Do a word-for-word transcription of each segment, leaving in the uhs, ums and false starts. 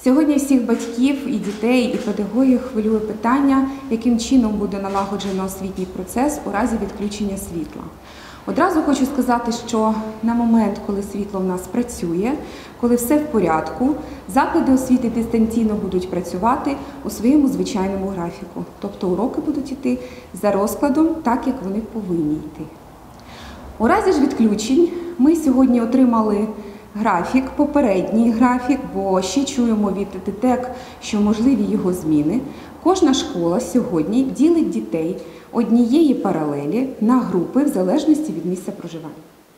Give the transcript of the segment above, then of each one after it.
Сьогодні всіх батьків, і дітей, і педагогів хвилює питання, яким чином буде налагоджено освітній процес у разі відключення світла. Одразу хочу сказати, що на момент, коли світло в нас працює, коли все в порядку, заклади освіти дистанційно будуть працювати у своєму звичайному графіку. Тобто уроки будуть йти за розкладом, так як вони повинні йти. У разі ж відключень ми сьогодні отримали графік, попередній графік, бо ще чуємо від ДТЕК, що можливі його зміни. Кожна школа сьогодні ділить дітей однієї паралелі на групи в залежності від місця проживання.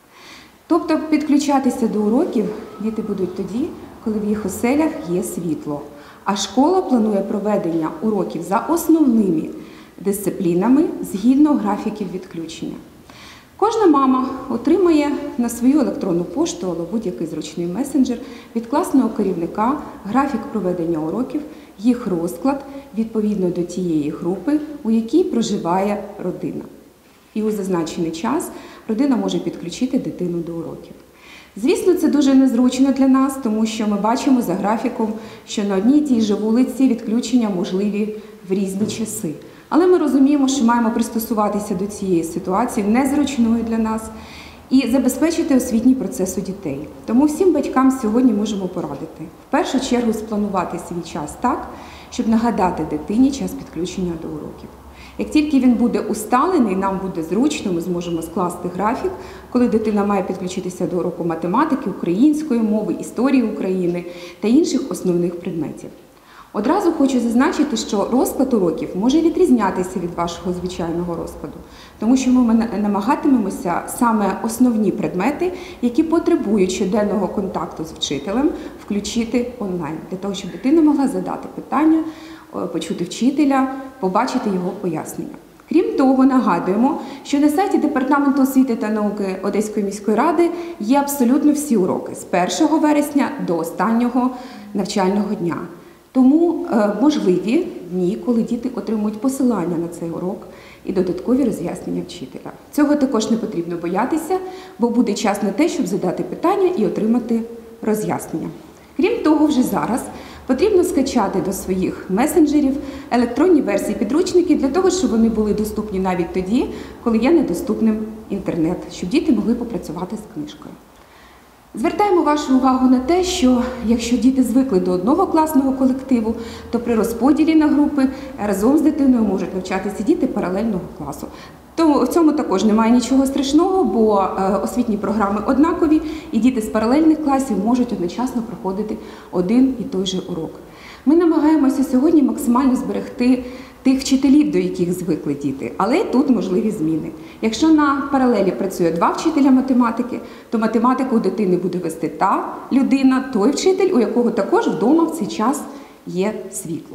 Тобто підключатися до уроків діти будуть тоді, коли в їх оселях є світло. А школа планує проведення уроків за основними дисциплінами згідно графіків відключення. Кожна мама отримає на свою електронну пошту або будь-який зручний месенджер від класного керівника графік проведення уроків, їх розклад відповідно до тієї групи, у якій проживає родина. І у зазначений час родина може підключити дитину до уроків. Звісно, це дуже незручно для нас, тому що ми бачимо за графіком, що на одній і тій же вулиці відключення можливі в різні часи. Але ми розуміємо, що маємо пристосуватися до цієї ситуації, незручної для нас, і забезпечити освітній процес у дітей. Тому всім батькам сьогодні можемо порадити. В першу чергу спланувати свій час так, щоб нагадати дитині час підключення до уроків. Як тільки він буде усталений, нам буде зручно, ми зможемо скласти графік, коли дитина має підключитися до уроку математики, української мови, історії України та інших основних предметів. Одразу хочу зазначити, що розклад уроків може відрізнятися від вашого звичайного розкладу, тому що ми намагатимемося саме основні предмети, які потребують щоденного контакту з вчителем, включити онлайн, для того, щоб дитина могла задати питання, почути вчителя, побачити його пояснення. Крім того, нагадуємо, що на сайті Департаменту освіти та науки Одеської міської ради є абсолютно всі уроки з першого вересня до останнього навчального дня. Тому е, можливі дні, коли діти отримують посилання на цей урок і додаткові роз'яснення вчителя. Цього також не потрібно боятися, бо буде час на те, щоб задати питання і отримати роз'яснення. Крім того, вже зараз потрібно скачати до своїх месенджерів електронні версії підручників для того, щоб вони були доступні навіть тоді, коли є недоступним інтернет, щоб діти могли попрацювати з книжкою. Звертаємо вашу увагу на те, що якщо діти звикли до одного класного колективу, то при розподілі на групи разом з дитиною можуть навчатися діти паралельного класу. Тому в цьому також немає нічого страшного, бо освітні програми однакові, і діти з паралельних класів можуть одночасно проходити один і той же урок. Ми намагаємося сьогодні максимально зберегти тих вчителів, до яких звикли діти, але тут можливі зміни. Якщо на паралелі працює два вчителя математики, то математику у дитини буде вести та людина, той вчитель, у якого також вдома в цей час є світло.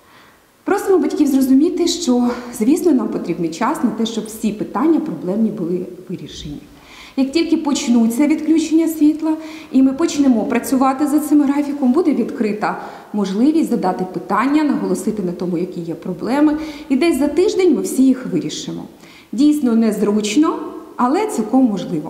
Просимо батьків зрозуміти, що, звісно, нам потрібний час на те, щоб всі питання проблемні були вирішені. Як тільки почнуться відключення світла, і ми почнемо працювати за цим графіком, буде відкрита можливість задати питання, наголосити на тому, які є проблеми, і десь за тиждень ми всі їх вирішимо. Дійсно незручно, але цілком можливо.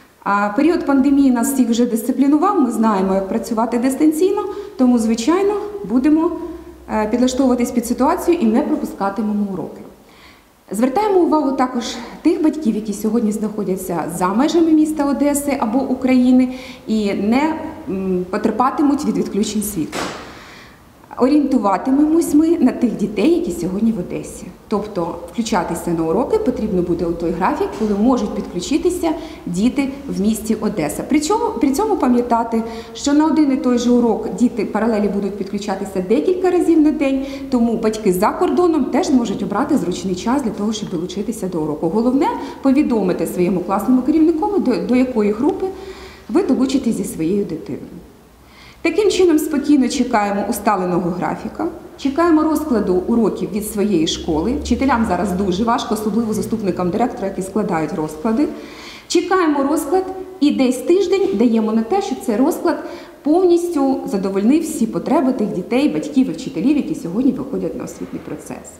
А період пандемії нас всіх вже дисциплінував, ми знаємо, як працювати дистанційно, тому, звичайно, будемо підлаштовуватись під ситуацію і не пропускатимемо уроки. Звертаємо увагу також тих батьків, які сьогодні знаходяться за межами міста Одеси або України і не потерпатимуть від відключень світла. Орієнтуватимемось ми на тих дітей, які сьогодні в Одесі. Тобто включатися на уроки потрібно буде у той графік, коли можуть підключитися діти в місті Одеса. При цьому, при цьому пам'ятати, що на один і той же урок діти паралелі будуть підключатися декілька разів на день, тому батьки за кордоном теж зможуть обрати зручний час для того, щоб долучитися до уроку. Головне – повідомити своєму класному керівнику, до, до якої групи ви долучитесь зі своєю дитиною. Таким чином, спокійно чекаємо усталеного графіка, чекаємо розкладу уроків від своєї школи. Вчителям зараз дуже важко, особливо заступникам директора, які складають розклади. Чекаємо розклад і десь тиждень даємо на те, щоб цей розклад повністю задовольнив всі потреби тих дітей, батьків і вчителів, які сьогодні виходять на освітній процес.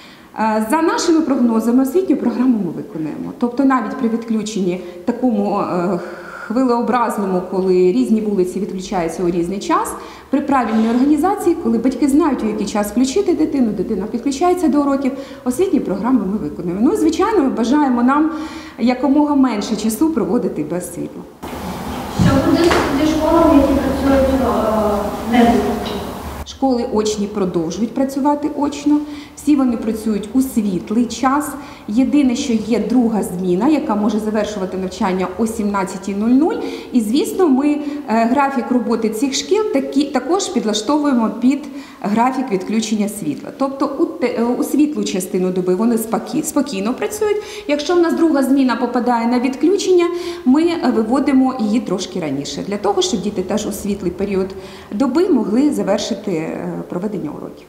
За нашими прогнозами, освітню програму ми виконуємо. Тобто навіть при відключенні такому хвилеобразному, коли різні вулиці відключаються у різний час, при правильній організації, коли батьки знають, у який час включити дитину, дитина підключається до уроків, освітні програми ми виконуємо. Ну, звичайно, ми бажаємо нам якомога менше часу проводити без світла. Що буде зі школами, які працюють не звуково? Школи очні продовжують працювати очно, всі вони працюють у світлий час. Єдине, що є друга зміна, яка може завершувати навчання о сімнадцятій нуль нуль. І, звісно, ми графік роботи цих шкіл такі, також підлаштовуємо під графік відключення світла. Тобто у, те, у світлу частину доби вони спокій, спокійно працюють. Якщо в нас друга зміна попадає на відключення, ми виводимо її трошки раніше, для того, щоб діти теж у світлий період доби могли завершити проведення уроків.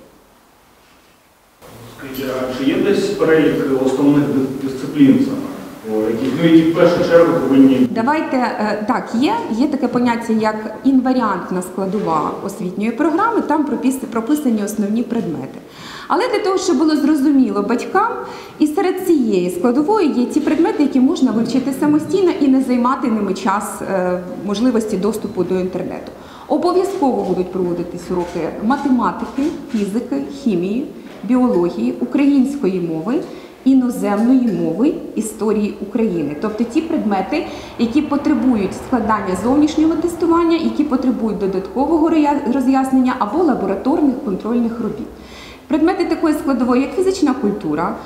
Скажіть, а чи є десь перелік основних дисциплін, які, ну, які в першу чергу повинні... Давайте, так, є, є таке поняття, як інваріантна складова освітньої програми, там прописані основні предмети. Але для того, щоб було зрозуміло батькам, і серед цієї складової є ті предмети, які можна вивчити самостійно і не займати ними час можливості доступу до інтернету. Обов'язково будуть проводитись уроки математики, фізики, хімії, біології, української мови, іноземної мови, історії України. Тобто ті предмети, які потребують складання зовнішнього тестування, які потребують додаткового роз'яснення або лабораторних контрольних робіт. Предмети такої складової, як фізична культура,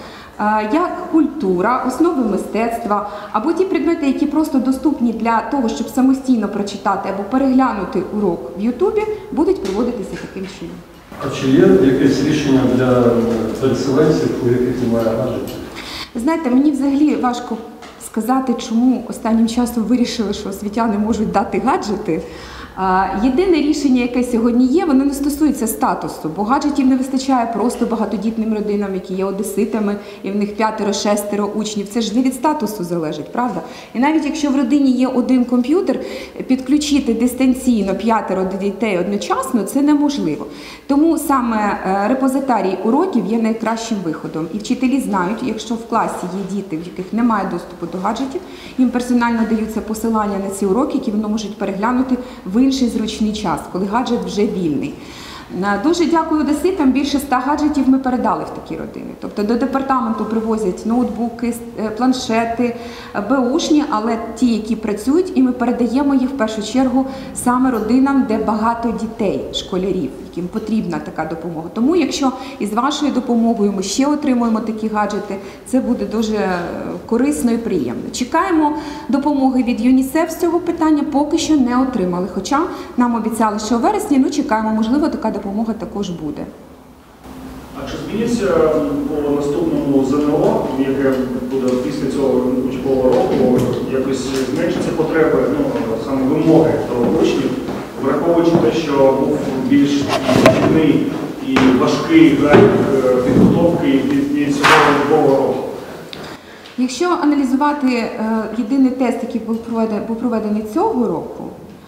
як культура, основи мистецтва, або ті предмети, які просто доступні для того, щоб самостійно прочитати або переглянути урок в Ютубі, будуть проводитися таким чином. А чи є якесь рішення для переселенців, у яких немає гаджетів? Знаєте, мені взагалі важко сказати, чому останнім часом вирішили, що освітяни можуть дати гаджети. Єдине рішення, яке сьогодні є, воно не стосується статусу, бо гаджетів не вистачає просто багатодітним родинам, які є одеситами, і в них п'ятеро-шестеро учнів. Це ж не від статусу залежить, правда? І навіть якщо в родині є один комп'ютер, підключити дистанційно п'ятеро дітей одночасно – це неможливо. Тому саме репозитарій уроків є найкращим виходом. І вчителі знають, якщо в класі є діти, в яких немає доступу до гаджетів, їм персонально даються посилання на ці уроки, які вони можуть переглянути в інший зручний час, коли гаджет вже вільний. Дуже дякую одеситам, більше ста гаджетів ми передали в такі родини. Тобто до департаменту привозять ноутбуки, планшети, беушні, але ті, які працюють, і ми передаємо їх в першу чергу саме родинам, де багато дітей, школярів, яким потрібна така допомога. Тому якщо із вашою допомогою ми ще отримуємо такі гаджети, це буде дуже корисно і приємно. Чекаємо допомоги від ЮНІСЕФ з цього питання, поки що не отримали. Хоча нам обіцяли, що у вересні, ну чекаємо, можливо, така допомога також буде. А чи зміниться по наступному ЗНО, яке буде після цього учбового року, якось зменшиться потреби, ну, саме вимоги до учнів, враховуючи те, що був більш складний і важкий графік підготовки від цього учбового року? Якщо аналізувати е, єдиний тест, який був проведений, був проведений цього року,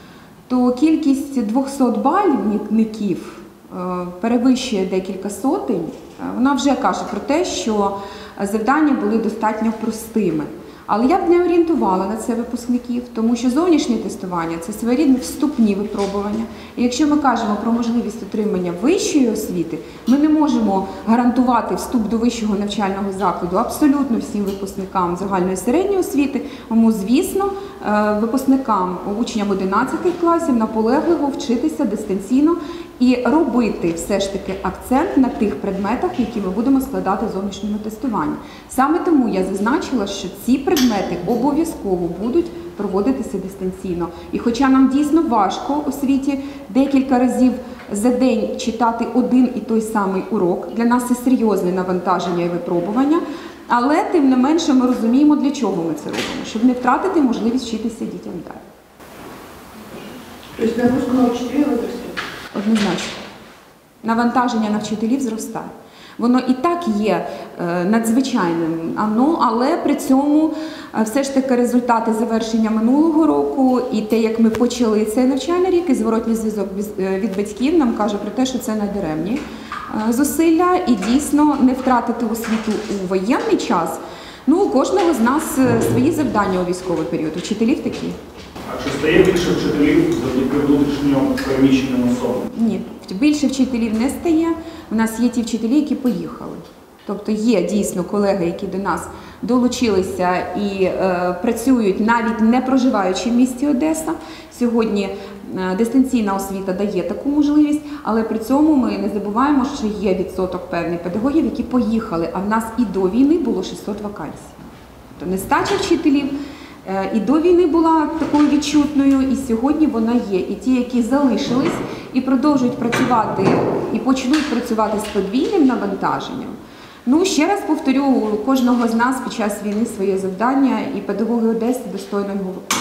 то кількість двохсот бальників е, перевищує декілька сотень. Вона вже каже про те, що завдання були достатньо простими. Але я б не орієнтувала на це випускників, тому що зовнішнє тестування – це своєрідні вступні випробування. І якщо ми кажемо про можливість отримання вищої освіти, ми не можемо гарантувати вступ до вищого навчального закладу абсолютно всім випускникам загальної середньої освіти. Тому, звісно, випускникам, учням одинадцятих класів наполегливо вчитися дистанційно і робити все ж таки акцент на тих предметах, які ми будемо складати в зовнішньому тестуванні. Саме тому я зазначила, що ці предмети обов'язково будуть проводитися дистанційно. І хоча нам дійсно важко у світі декілька разів за день читати один і той самий урок, для нас це серйозне навантаження і випробування, але тим не менше ми розуміємо, для чого ми це робимо, щоб не втратити можливість вчитися дітям далі. Тобто нагрузка на вчителів зростає? Однозначно. Навантаження на вчителів зростає. Воно і так є надзвичайним, але при цьому все ж таки результати завершення минулого року і те, як ми почали цей навчальний рік, і зворотній зв'язок від батьків нам каже про те, що це недаремні зусилля і дійсно не втратити освіту у воєнний час. Ну, у кожного з нас свої завдання у військовий період, учителів такі. А чи стає більше вчителів завдяки внутрішньо переміщеним особам? Ні, більше вчителів не стає. У нас є ті вчителі, які поїхали. Тобто є дійсно колеги, які до нас долучилися і е, працюють навіть не проживаючи в місті Одеса. Сьогодні е, дистанційна освіта дає таку можливість, але при цьому ми не забуваємо, що є відсоток певний педагогів, які поїхали, а в нас і до війни було шістсот вакансій. Тобто нестача вчителів е, і до війни була такою відчутною, і сьогодні вона є. І ті, які залишились і продовжують працювати, і почнуть працювати з подвійним навантаженням. Ну, ще раз повторю, у кожного з нас під час війни своє завдання, і педагоги Одеси достойно його виконують.